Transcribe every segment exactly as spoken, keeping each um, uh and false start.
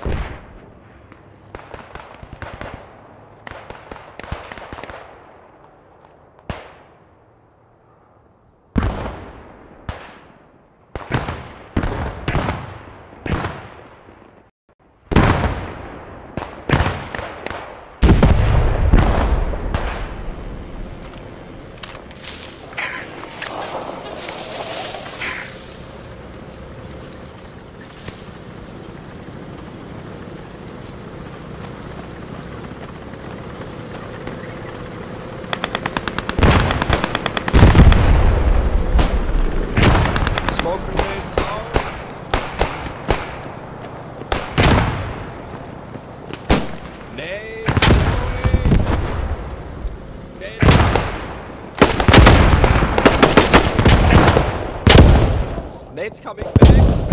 Nate's coming back.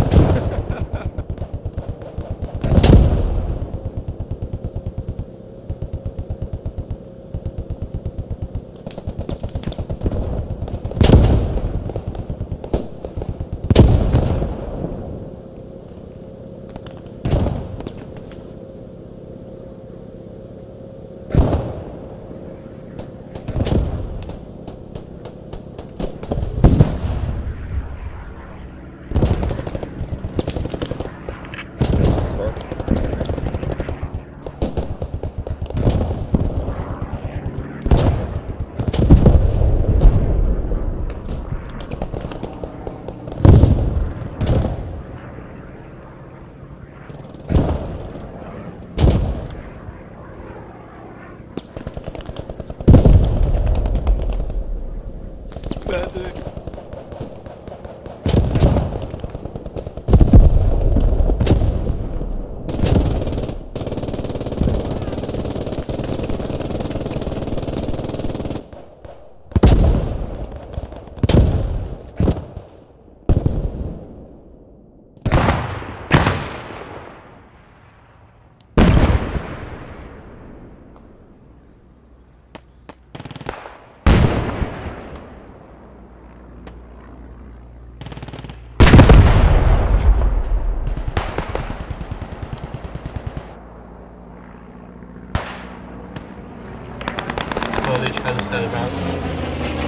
Slowly try to set it out.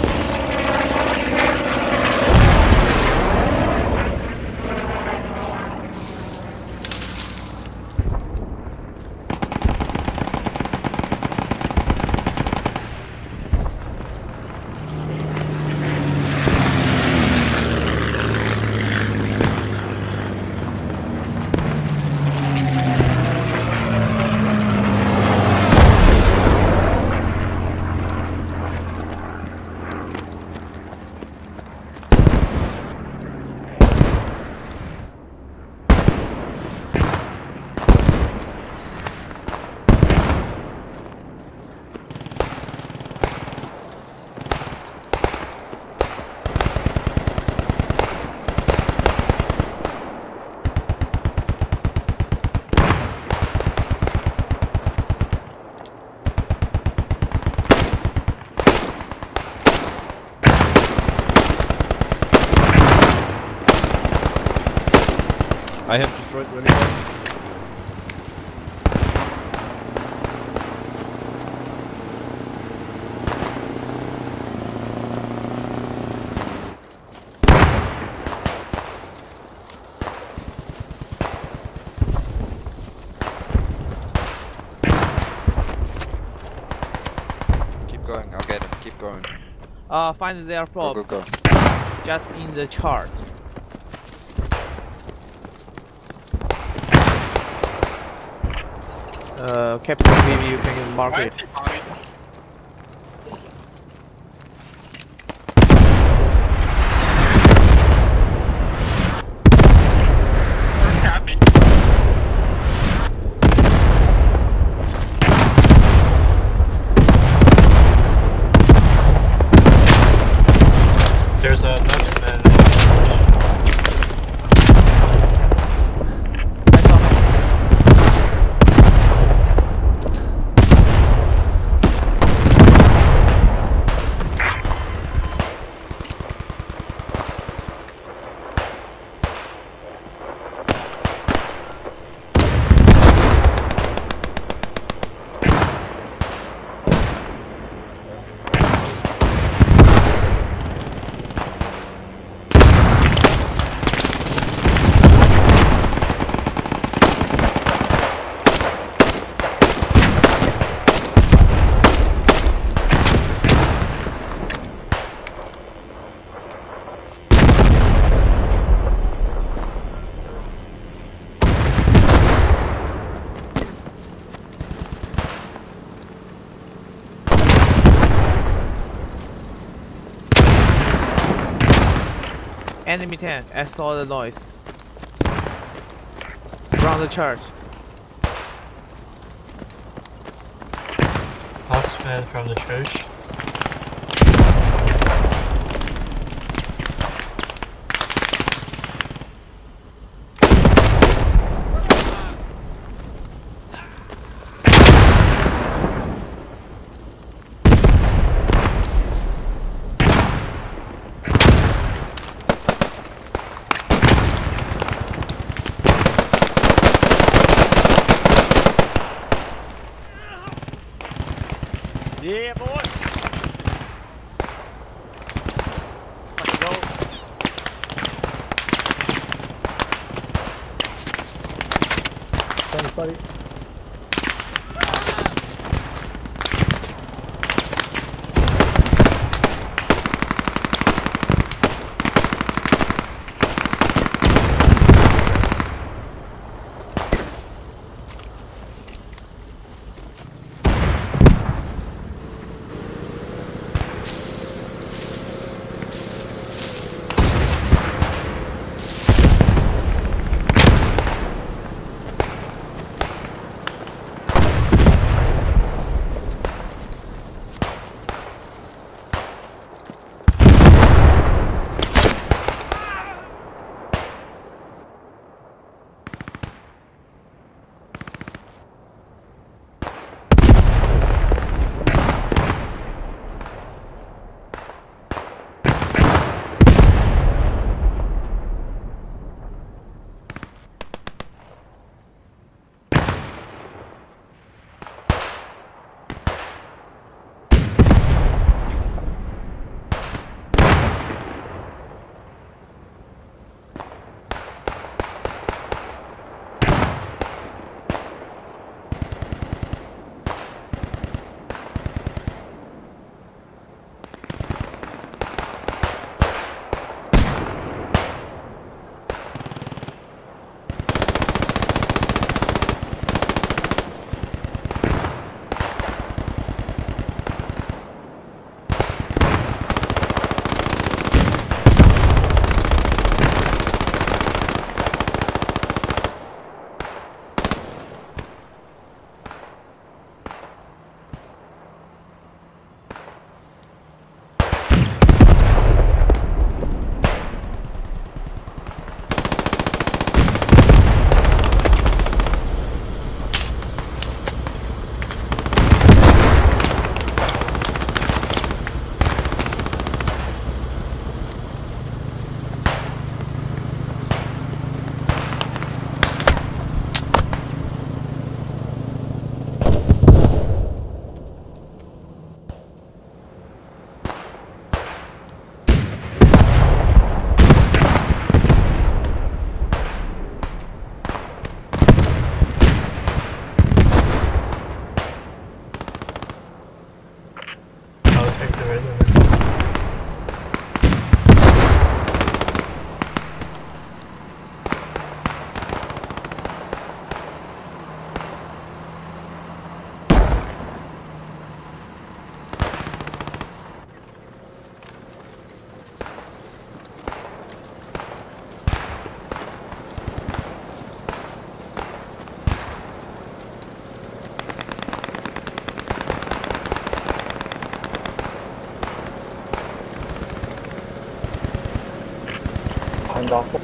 I have destroyed the anyone. Keep going, I'll get him, keep going. Uh, find their prop. Go, go, go. Just in the chart. Uh, Captain, maybe you can mark it. There's a marksman. Enemy tank. I saw the noise. Around the church. Marksman from the church. Yeah, boy. Fucking go. Thanks, buddy. and off.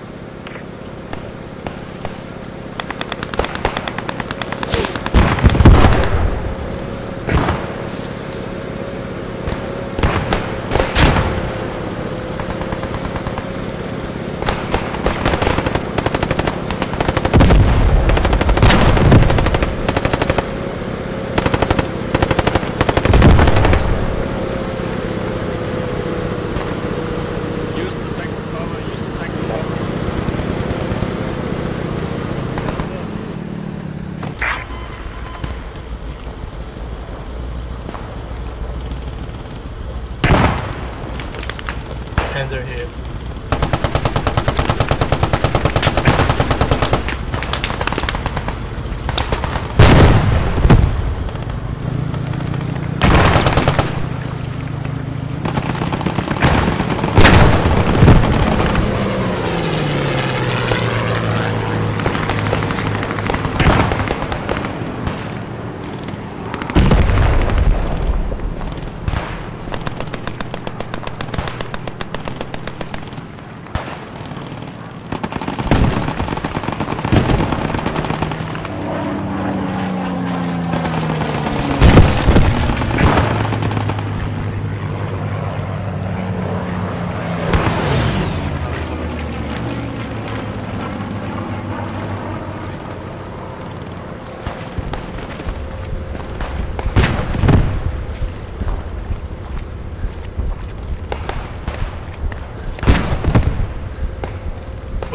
And they're here.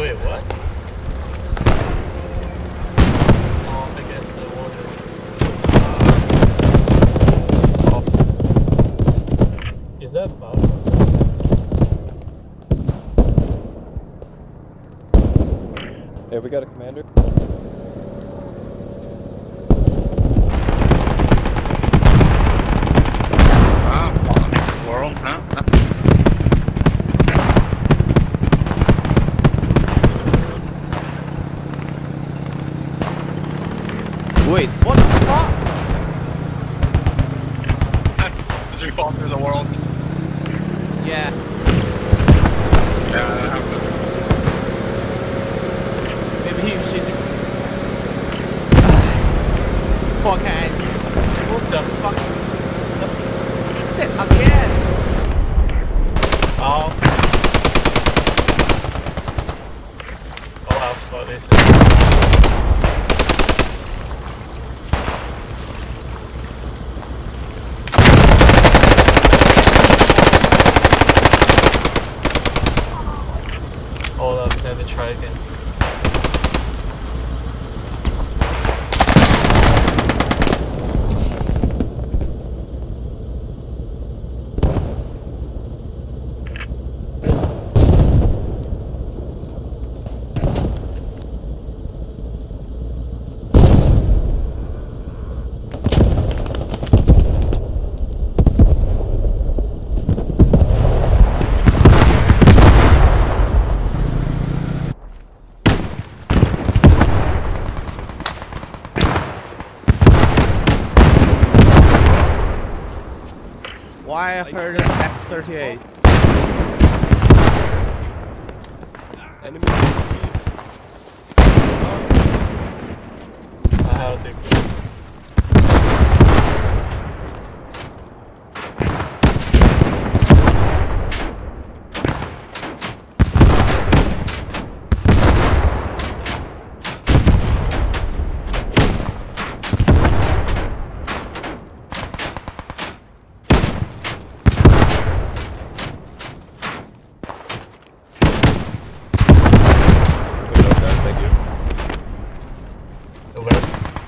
Wait, what? Oh, I guess the water. Is that bug? Hey, we got a commander. Ah, world, huh? Wait, what the fuck? As we fall through the world. Yeah. Yeah, that happened. Maybe he should. Fuckhead. What the fuck? Again. Oh. Oh, how slow this is. Hold up, let me try again. Why I heard an F thirty-eight? Enemy. I have to. Good job, guys. Thank you. Where?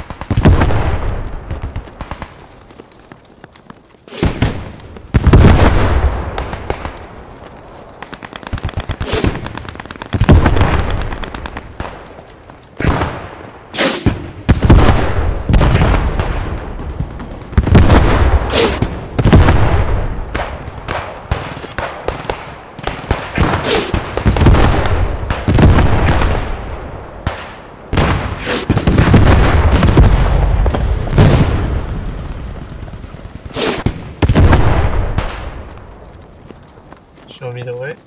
Show me the way.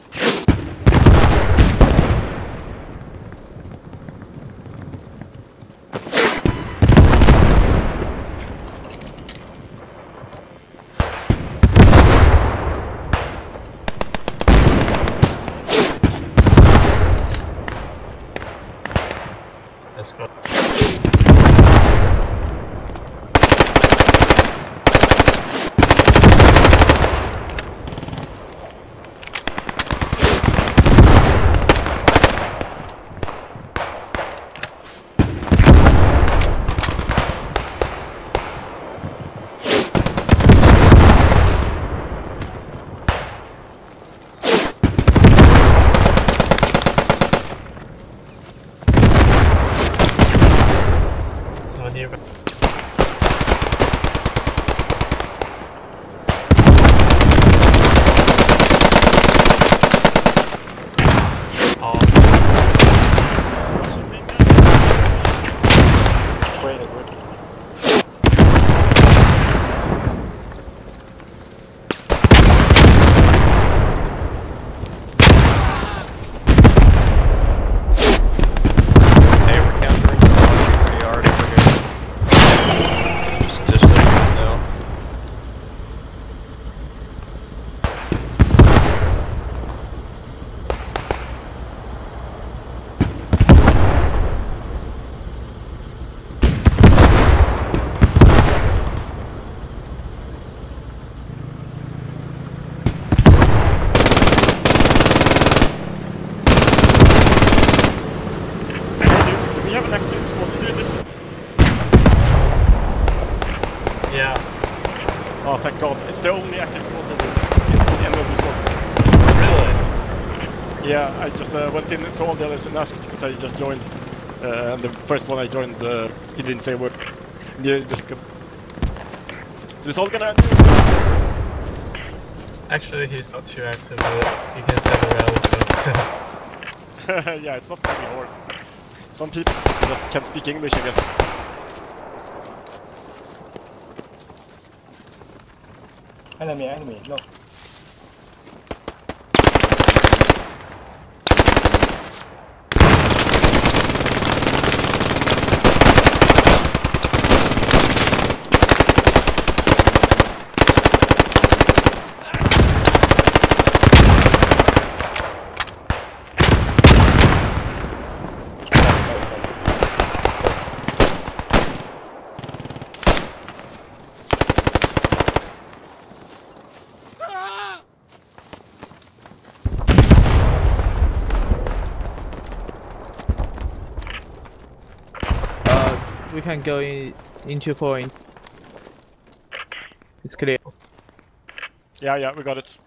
Let's go. Someone here. Oh. Wait, wait. Hey, we're countering. Watching pretty hard over here. thank God. It's the only active squad leader in the end of the squad. Really? Yeah, I just uh, went in to all the others and asked because I just joined. Uh, and the first one I joined, uh, he didn't say a word. Yeah, just go. So it's all gonna do is Actually, he's not too active, but you can send a rally to yeah, it's not gonna be hard. Some people just can't speak English, I guess. Enemy, enemy, no. We can go in into point. It's clear. Yeah, yeah, we got it.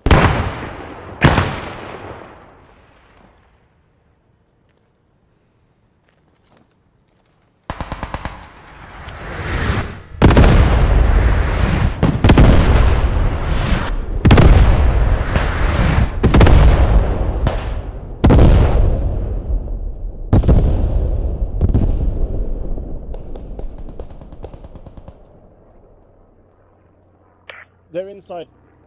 They're inside.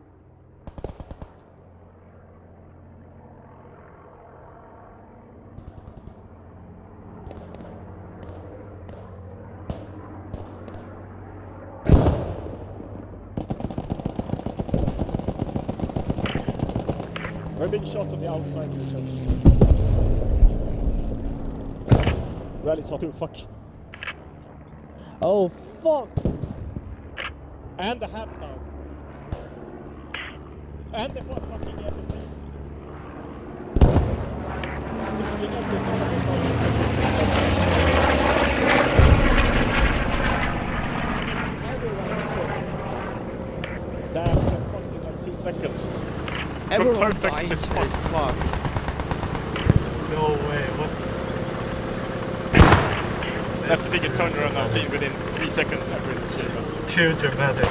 We're being shot on the outside of the church. Rally's hot too, fuck. Oh fuck! And the hat's down. And the fucking F S Ps. Literally every single one of us. Damn, we got fucked in like two seconds. Everyone From perfect died to straight spot. fuck. No way, what? That's the biggest turnaround I've seen within three seconds ever in this game. Too dramatic.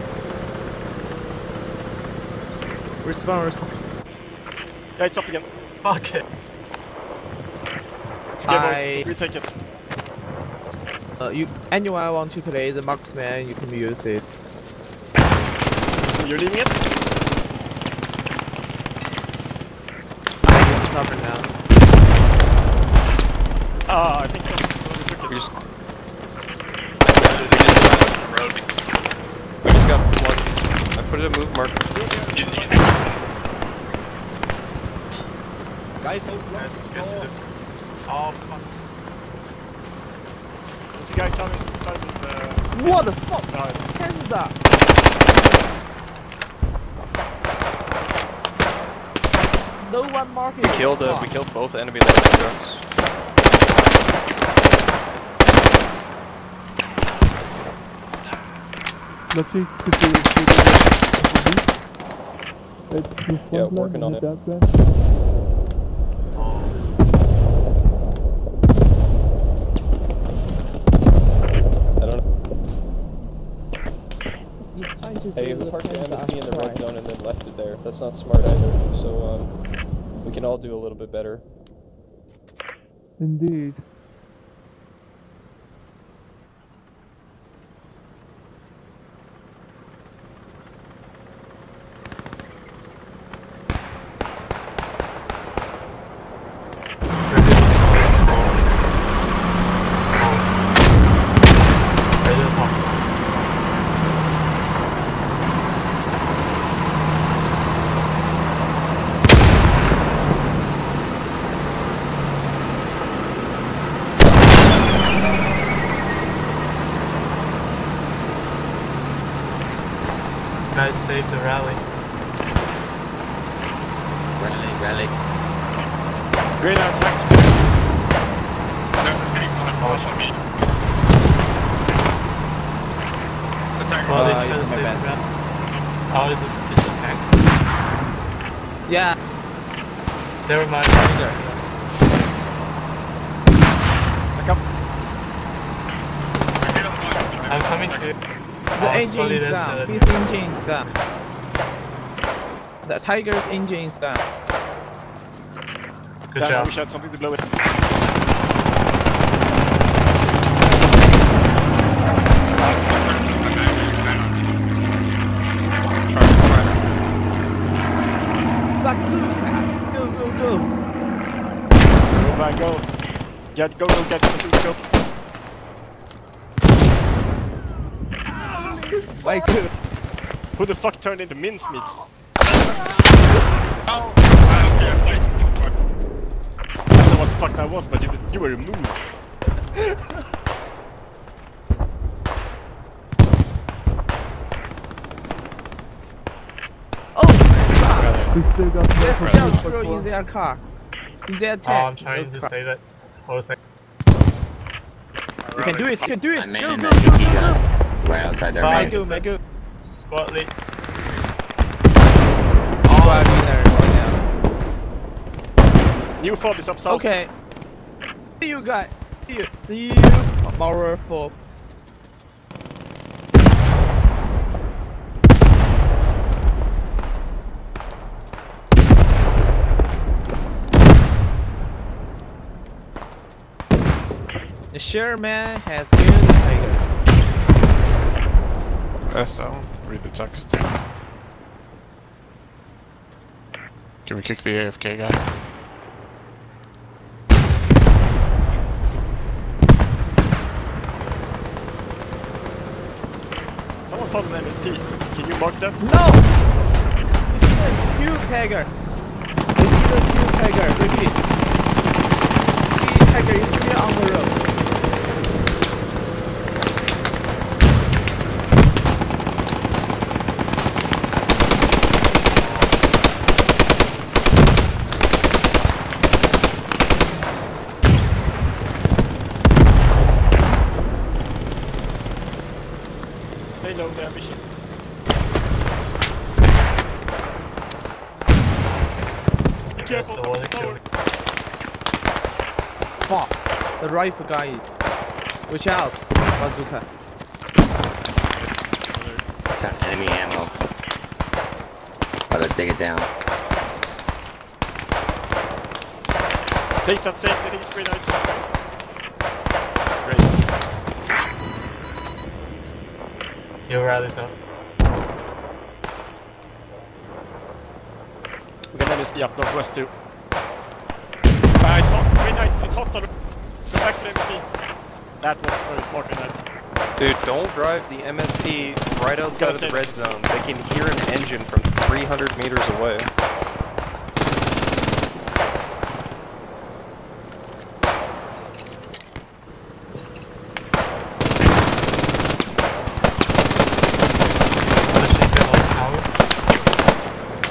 Respawn, respawn. Yeah, it's up again. Fuck it. It's okay, I- boys. We take it. Uh, you anyone want to play the marksman, you can use it. You're leaving it? I use cover now. Ah, I think so. Oh, we took We it. just, Road. we just got one. I put it a move marker. You, you, Guys, hold Let's get to the... Oh, fuck. There's a guy coming inside with the... What the fuck? No, Hands up! No one marking. We killed, uh, we killed both enemy light trucks. Yeah, working on it. I don't know. Hey, who parked the enemy in the red zone and then left it there? That's not smart either. So, um, we can all do a little bit better. Indeed. Guys, save the rally. Rally, rally. green attack. no, okay, come on, follow me. Attack. Well, Uh, they try to my save bad. the rally. Yeah. Never mind. Back up. I'm coming to you. The Oh, engine slowly is this, down. uh, His engine is down. The Tiger's engine is down. Good Damn, I job. wish I had something to blow it. Back to go, go, go. Go back, go. Get, go, go, get the bazooka, go. Why good? Who the fuck turned into mincemeat? Oh, okay, I played. I don't know what the fuck that was, but you, did, you were removed. Oh my god! We still got They're more still for through four. in their car. In their Oh, tank. I'm trying to say that. Hold a second. You can do it, you can do it! I'm Go, in go, the go, P T go, gun. go! Right outside their Fine. main. Make go, make go. Squad lead. Squad leader right now. New fob is up south. Okay. See you guys. See you. See you. Powerful. The Sherman has killed the Tigers. S L, read the text. Can we kick the A F K guy? Someone found an M S P. Can you mark that? No! It's a huge tiger. It's a huge tiger. Repeat. The tiger is still on the road. Stay low, the ambition. Be That's careful, the one that tower. killed me. Fuck. The rifle guy. Watch out. Bazooka. Got enemy ammo. Gotta dig it down. Taste that safe, it is great night. Great. You rallies now. We got M S P up northwest too. Ah, it's hot. Great night, it's hot on the... Go back to the M S P. That was very smart, Green Knight. Dude, don't drive the M S P right outside Gotta of the save red it. zone. They can hear an engine from three hundred meters away. Another ship on the tower.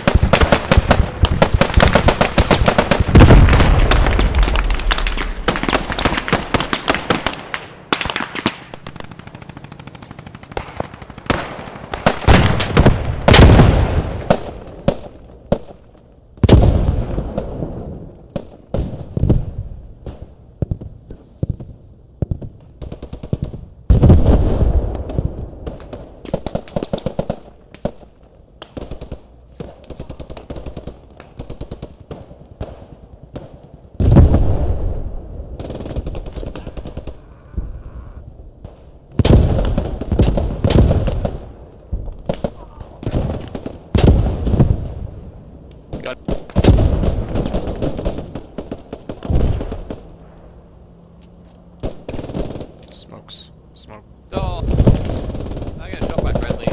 Smokes. Smoke. Oh, I got shot by friendly.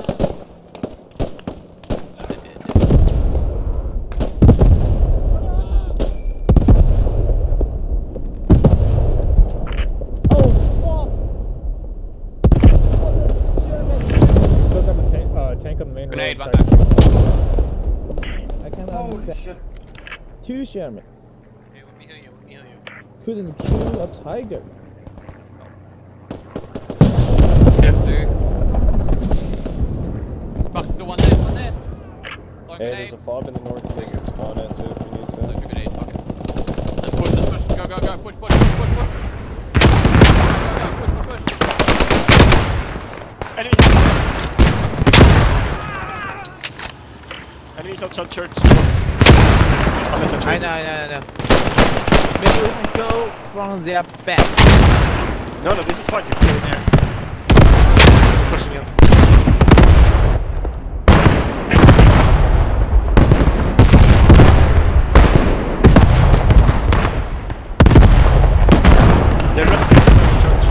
Still got the tank, uh, tank on the main Grenade, road. one back. I can't understand. Two Sherman Hey, let me heal you, let me heal you. couldn't kill a tiger. Yep. Dude. Fuck, still one there, one there. Throwing Hey, there's a fob in the north you guys can spawn at too if you need to. There's a grenade, fuck it. Let's push, let's push, go, go, go, push, push, push, push, push. Go, go, push, push, push. Enemy! Enemies outside church. Unless I I know, I know, I know. Maybe we can go from their back. No, no, this is fine. You're clear in here. Pushing in. They're resting inside the church.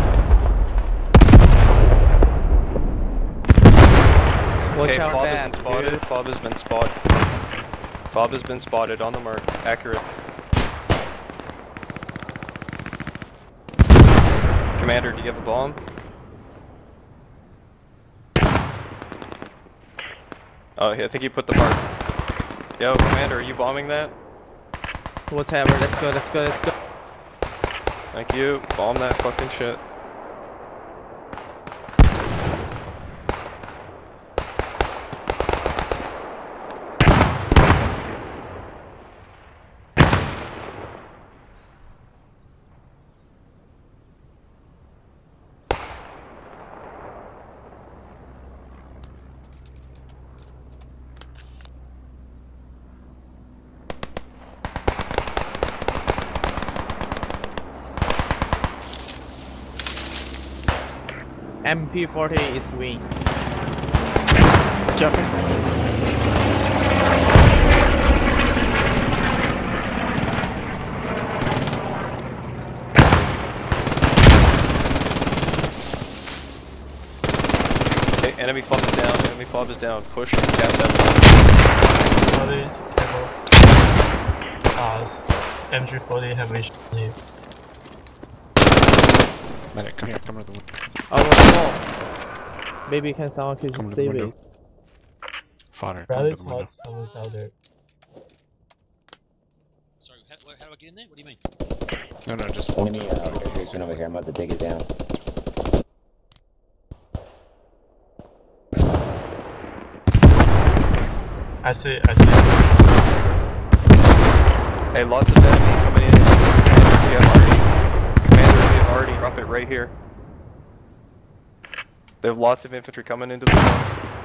Watch Okay, out fob has back, been spotted. dude. Fob has been spotted. Fob has been spotted on the mark. Accurate. Commander, do you have a bomb? Oh, I think he put the mark. Yo, Commander, are you bombing that? Whatever, let's go, let's go, let's go. Thank you. Bomb that fucking shit. M P forty is win. Careful. Okay, enemy fob is down. Enemy fob is down. Push. Gas that. Forty, careful. Ours. M G forty have vision on you. Medic, come here, come to the window. Oh, what's the wall? Maybe can someone can Come to the save window. it. Fodder, come to Bradley's the window. hot, someone's out there. Sorry, how, how do I get in there? What do you mean? No, no, just walk Enemy to the uh, window. location over here. I'm about to dig it down. I see, I see. Hey, lots of enemy coming in. Commander, we have already. Commander, we have already. Drop it right here. They have lots of infantry coming into the zone.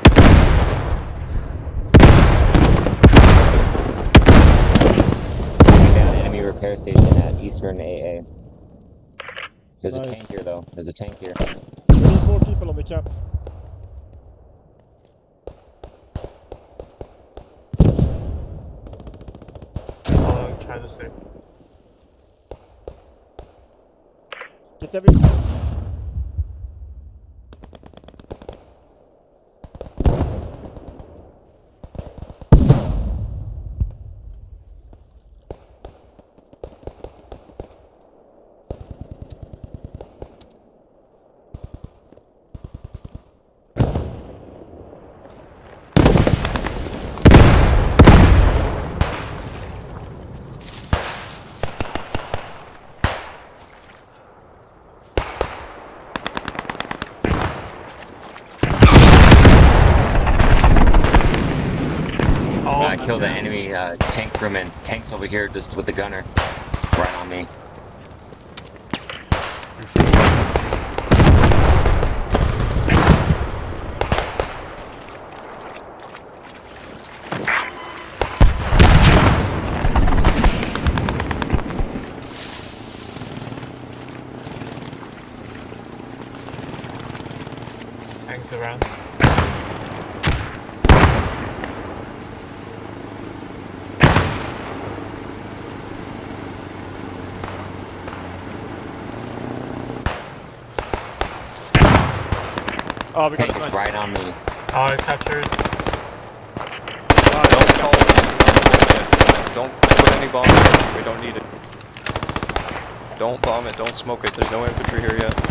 We found an enemy repair station at Eastern A A. There's Nice. a tank here though. There's a tank here. We need more people on the camp. I'll try to save. Get every... I killed an enemy uh, tank crewman. Tank's over here just with the gunner. Right on me. Tanks around. Oh, we got Tank it, is nice. right on me. Alright, captured. Don't call it. Don't put any bombs in. We don't need it. Don't bomb it. Don't smoke it. There's no infantry here yet.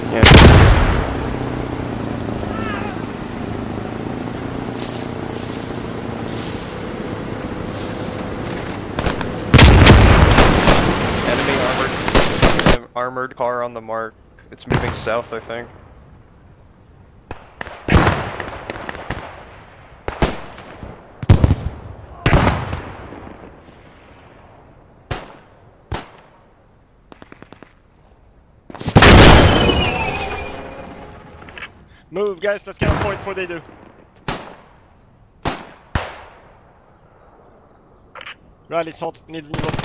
Enemy armored, armored car on the mark. It's moving south, I think. Move, guys, let's get a point before they do. Riley's hot, need a new one.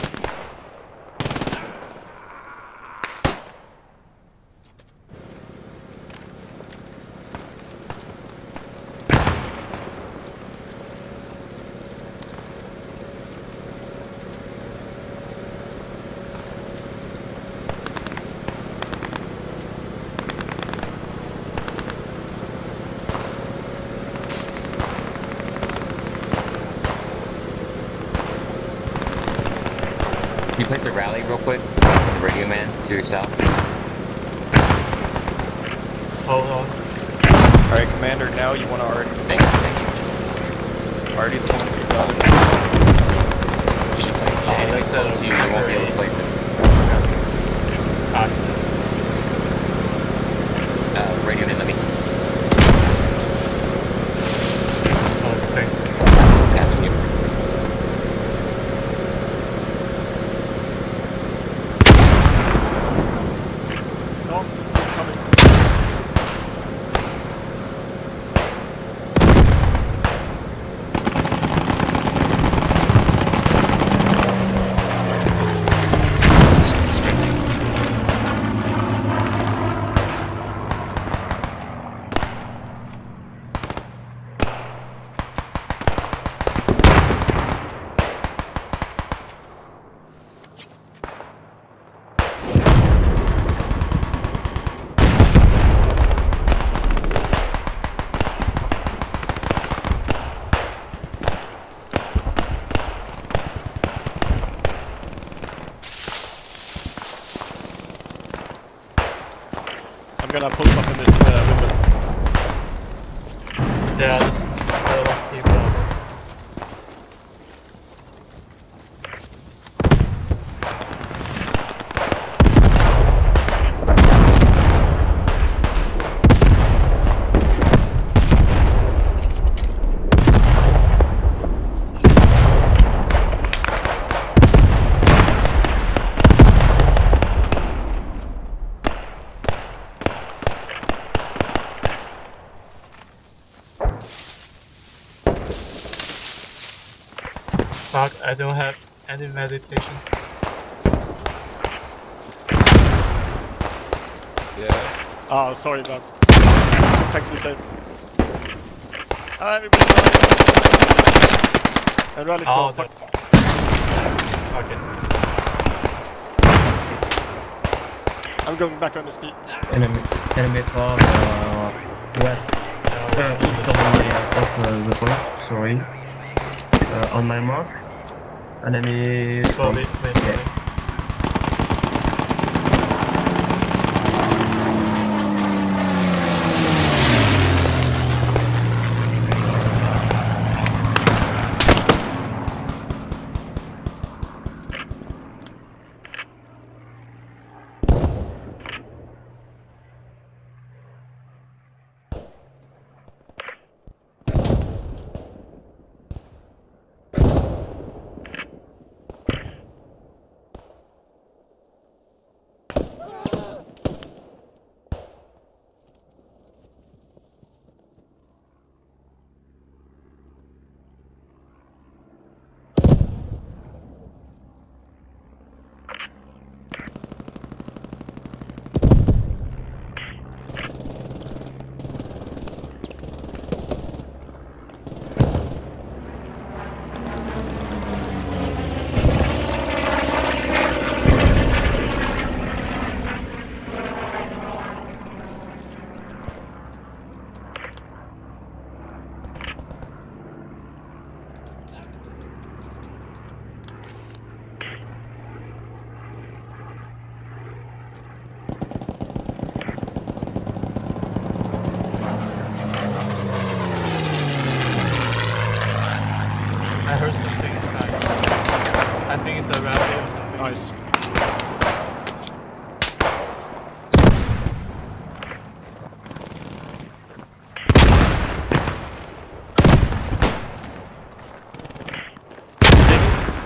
Can you place a rally real quick with the radio man to yourself? Hold on. Alright, Commander, now you want to already... Thank you, thank you. Already the one you've done. You should place it. Yeah, If it's that's close to you, you won't be able to place it. Ah. Uh, radio man, let me... Oh, thank you. Capture you. Dogs look like coming. I'm gonna post up in this uh, window. Yeah, this uh, keep going. Fuck, I don't have any meditation. Yeah. Oh, sorry, man. Text me safe. Ah, everybody. And Riley's Oh, gone. Fuck. Fuck it. I'm going back on the speed. Enemy, enemy from uh, west, uh, east of, the, of uh, the point, sorry. Uh, on my mark. Enemy Slowly, from, maybe. yeah.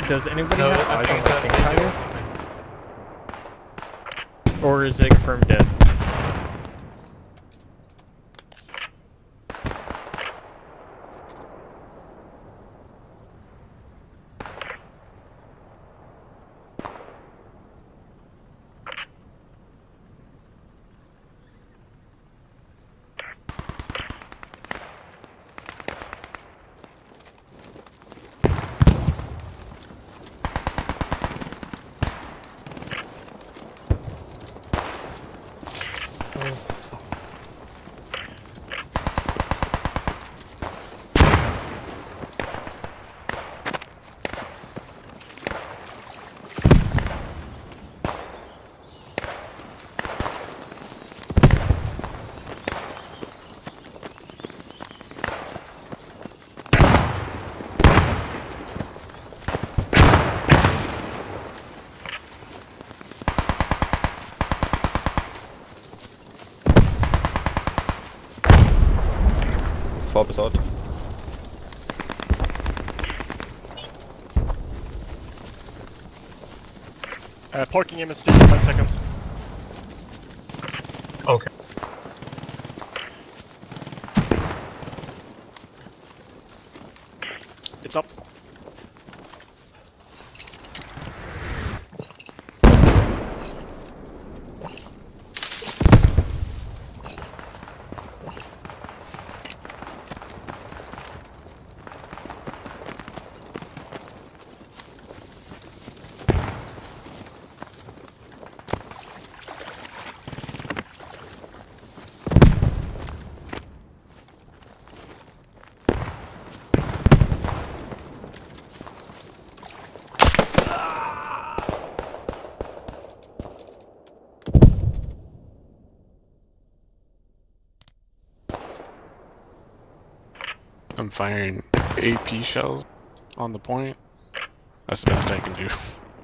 Does anybody No, have I eyes think on it's the a pink video or tire? something. Or is it confirmed dead? Fall beside. Uh, parking M S P in five seconds. Okay. It's up. I'm firing A P shells on the point. That's the best I can do.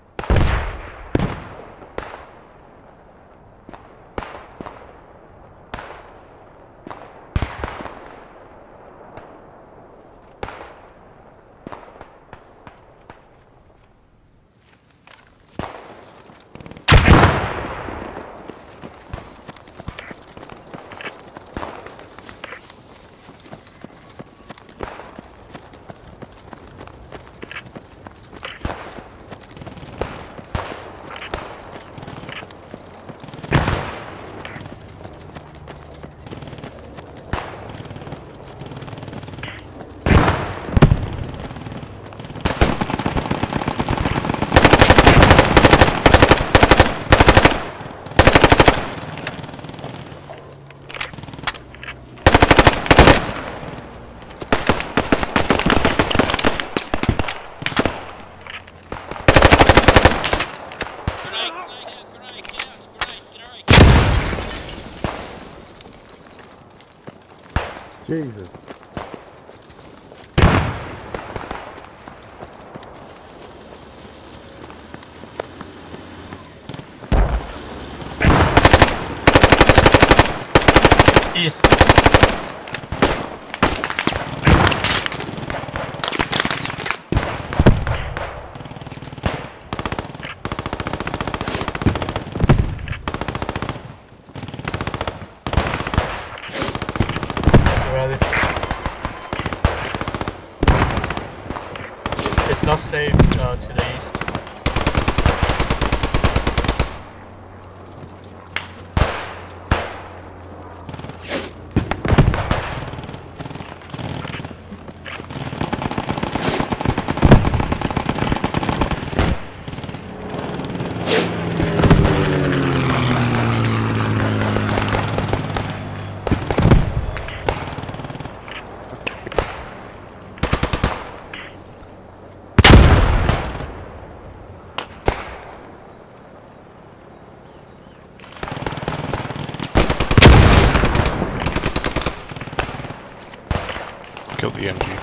Jesus. East. It's not safe uh, to the east. Killed the M G.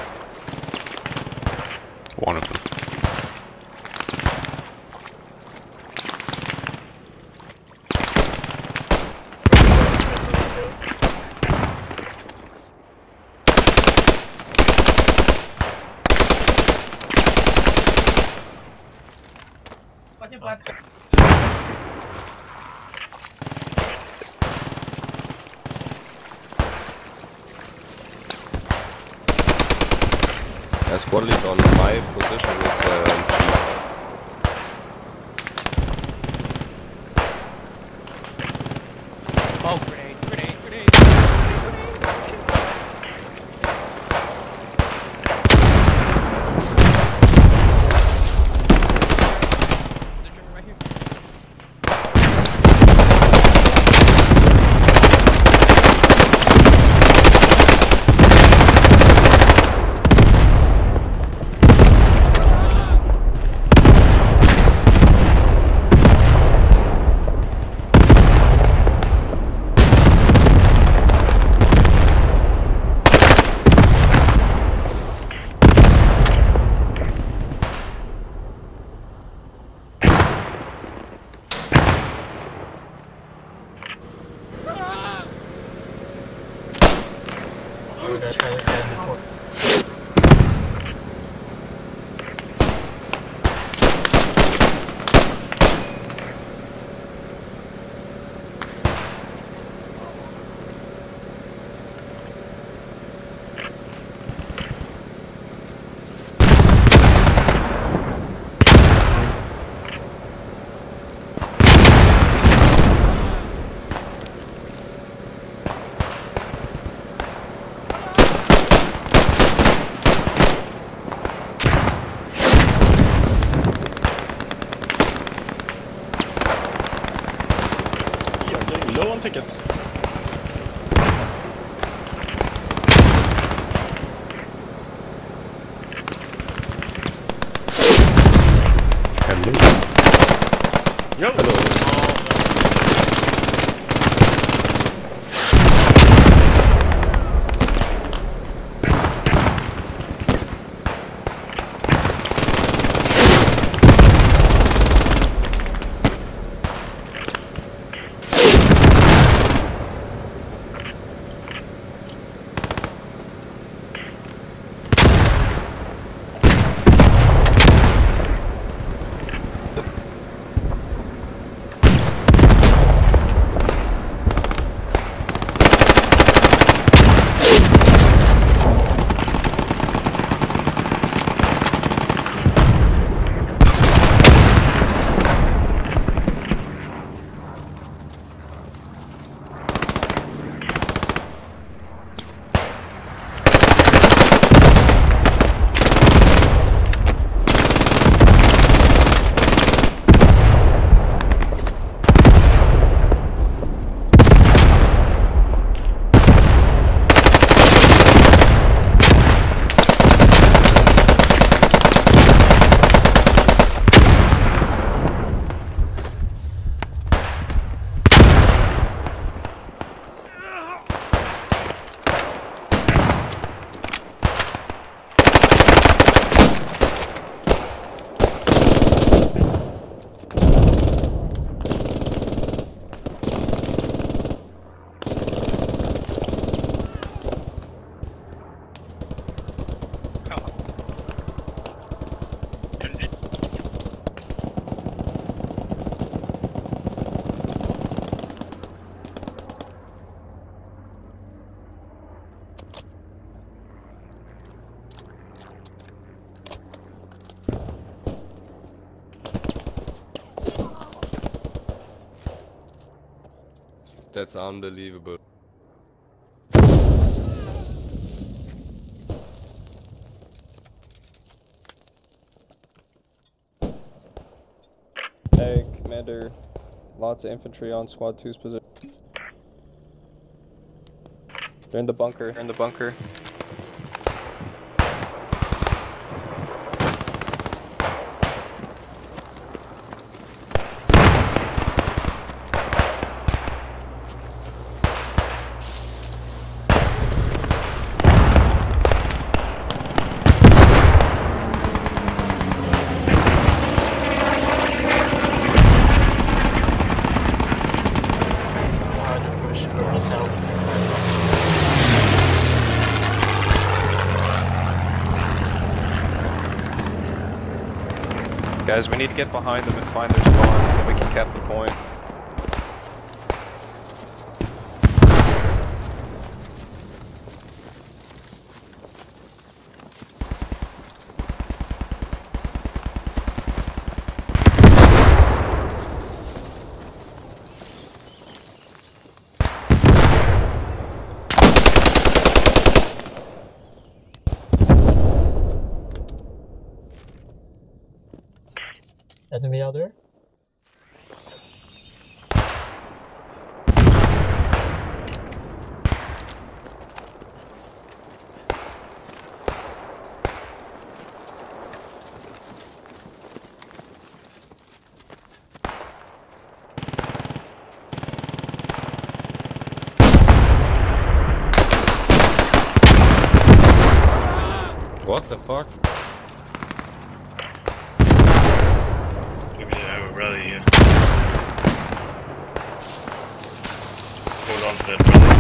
One of them. Uh, squad lead on my position is uh, Oh, grenade, grenade, grenade, Low on tickets. Hello. Yo. Hello. That's unbelievable. Hey, Commander. Lots of infantry on Squad two's position. They're in the bunker. They're in the bunker. Guys, we need to get behind them and find their spawn, then we can cap the point. Enemy out there? What the fuck? Yeah, we're rally here. Hold on to that rally.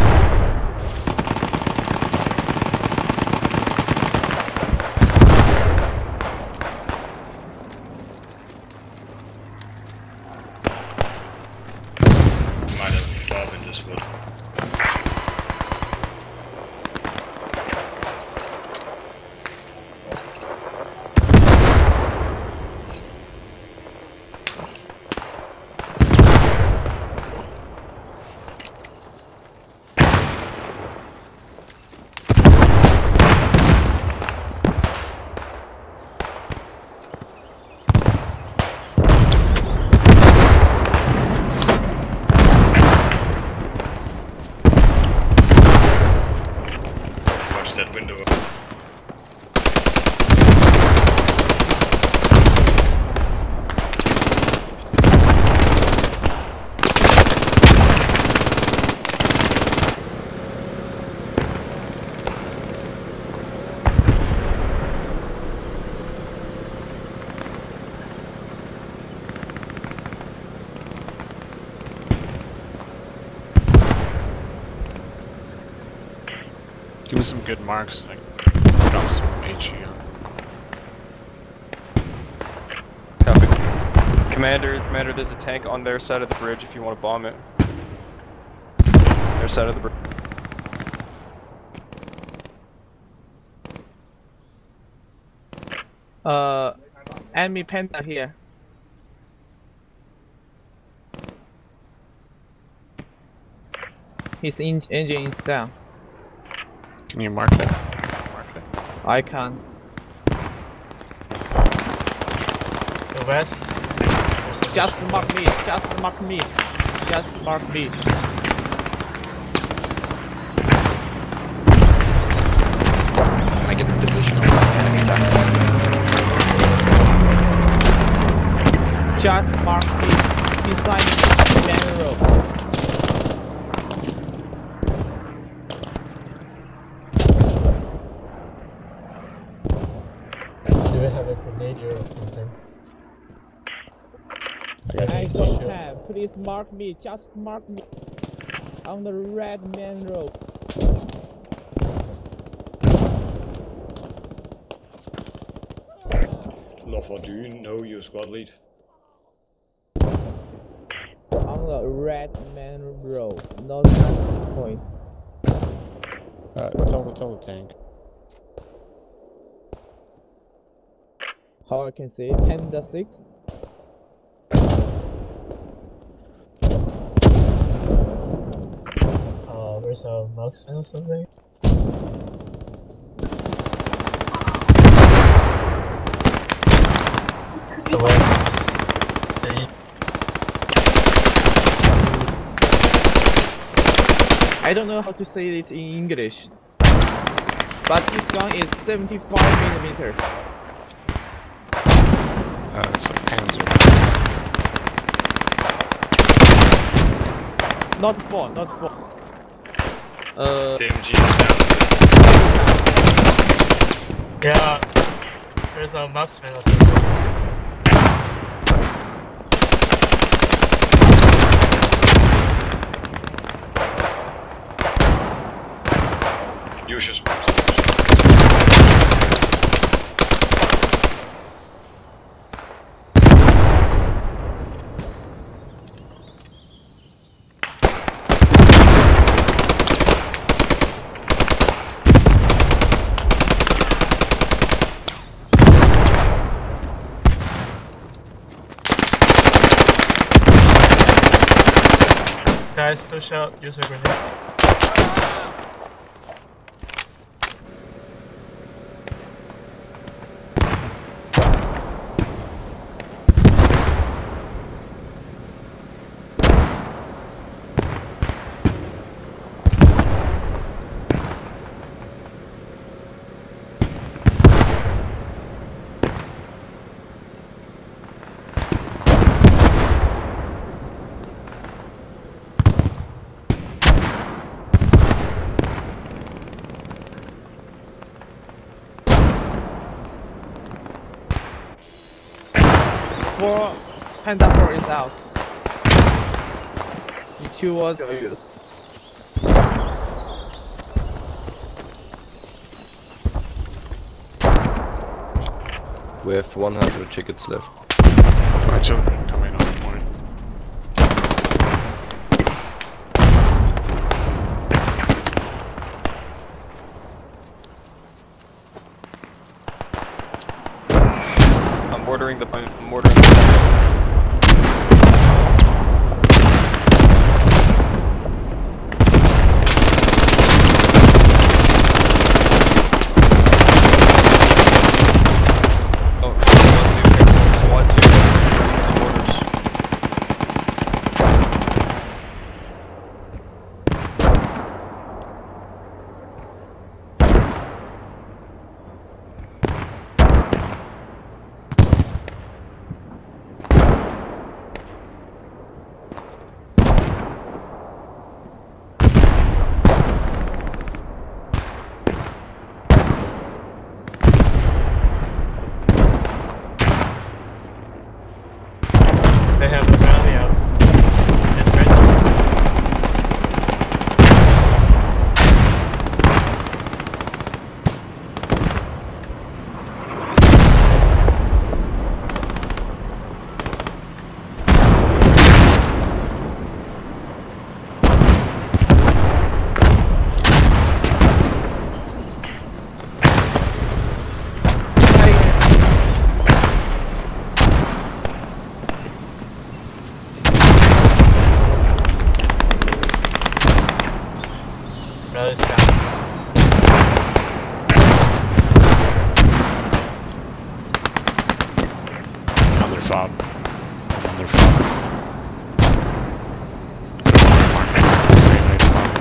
Might have five in this wood. That window up. Give me some good marks. Like, drop some H E on. Copy. Commander, Commander, there's a tank on their side of the bridge if you want to bomb it. Their side of the bridge. Uh, enemy Panda here. His en engine is down. Can you mark it? Mark it. I can. The west. Just mark me. Just mark me. Just mark me. Can I get a position on the enemy tank? Just mark me. Beside the main road. Do we have a grenadier or something? I don't have. Please mark me. Just mark me. On the red main road. Lawful, do you know your squad lead? On the red main road. Not that point. Alright, tell the, tell the tank. How I can say Panda six. Uh, where's our marksman or something? The west is the... I don't know how to say it in English. But this gun is seventy-five millimeter. Uh, it's a Panzer. Not four, not four. Uh, The M G is down. Yeah, there's a marksman or something. Use your spot. Guys, push out, use a grenade. Four, Panda four is out. Two was used. We have one hundred tickets left. My children coming on the point. I'm mortaring the point. I'm mortaring the point. They have a rally out. It's ready. Rally's down. Another fob. Another fob. Very nice fob.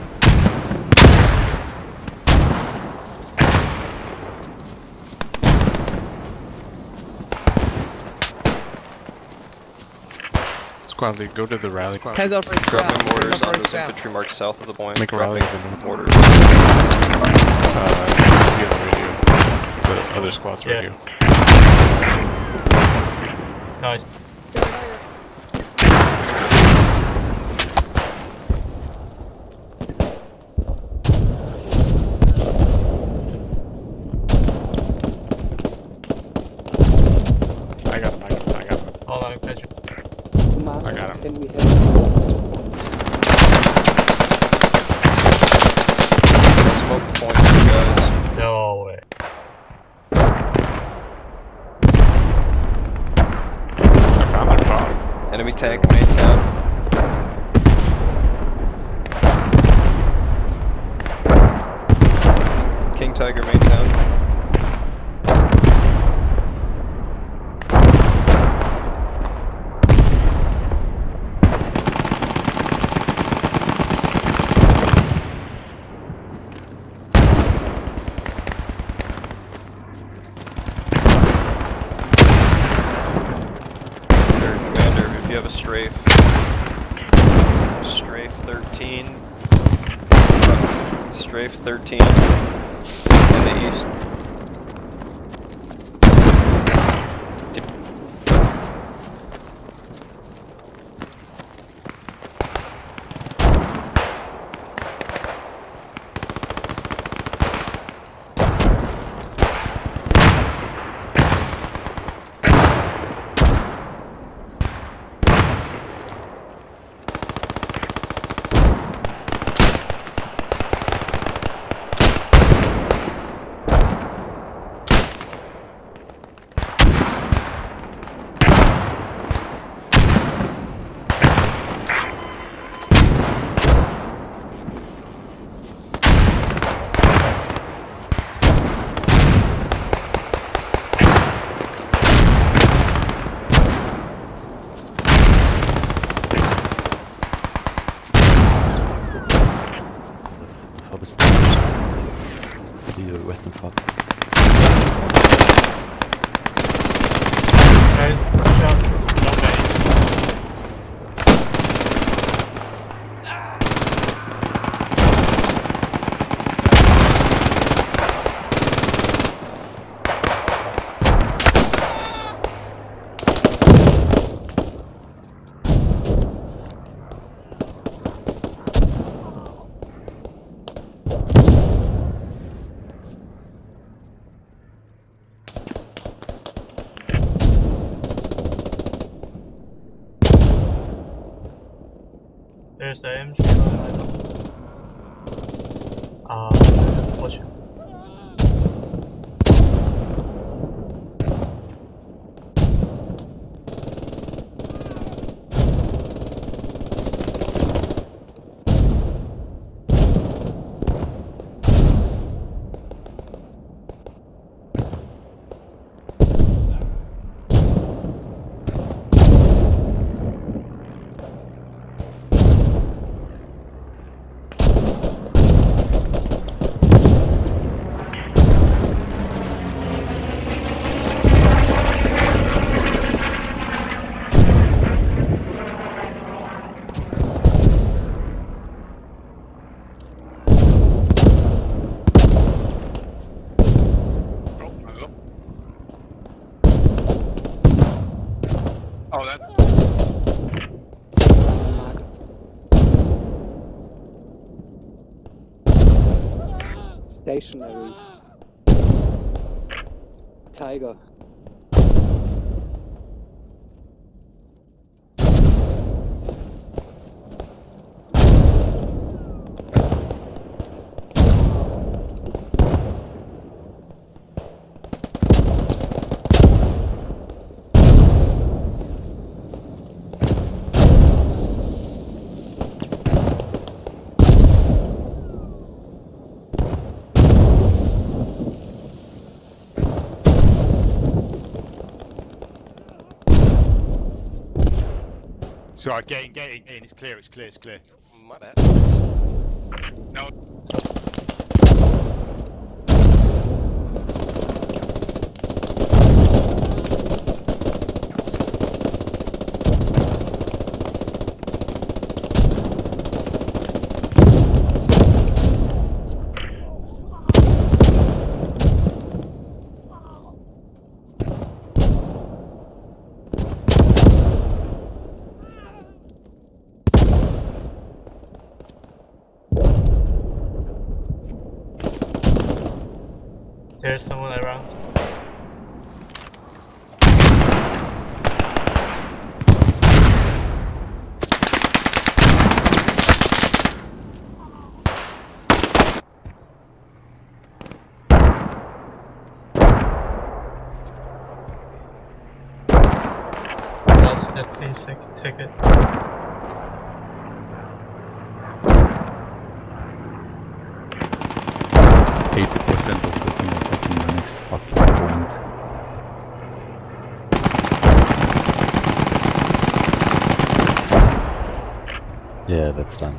Squad lead, go to the rally. Panda four is Dropping down. mortars Panda on four is those down. infantry marks south of the point. Make a rally Dropping of the mortars. Uh, see on the radio. The other squad's Yeah. radio. Nice. I got him, I got him, I got him. Hold on, Pedro. I got him. Can we have Smoke the point, you guys. No way. I found their fob. Enemy tank, main town. King Tiger, main town. Third commander, if you have a strafe. Strafe thirteen. Strafe thirteen. In the east. for the stairs. The uh, western front. Okay, push up. No way. There's the M G. Ah, uh, watch it. Oh, that. Stationary. Tiger. Sorry, get in, get in, get in. It's clear, it's clear, it's clear. My bad. No. There's someone around. Plus fifty second ticket. eighty percent of the team attacking the next fucking point. Yeah, that's done.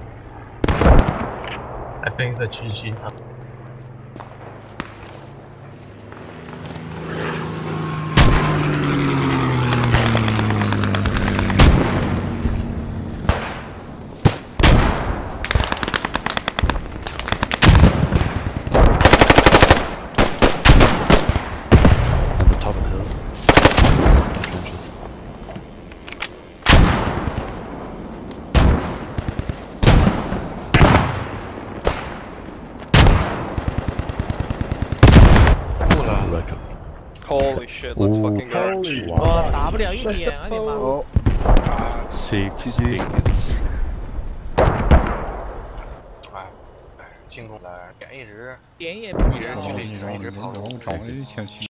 I think it's a G G. Holy shit, let's Ooh. fucking go. Holy wow. 哇， 打不了一年啊你妈！ 哦 ，six seconds。 哎，进攻了，点一直点也一直距离一直一直跑。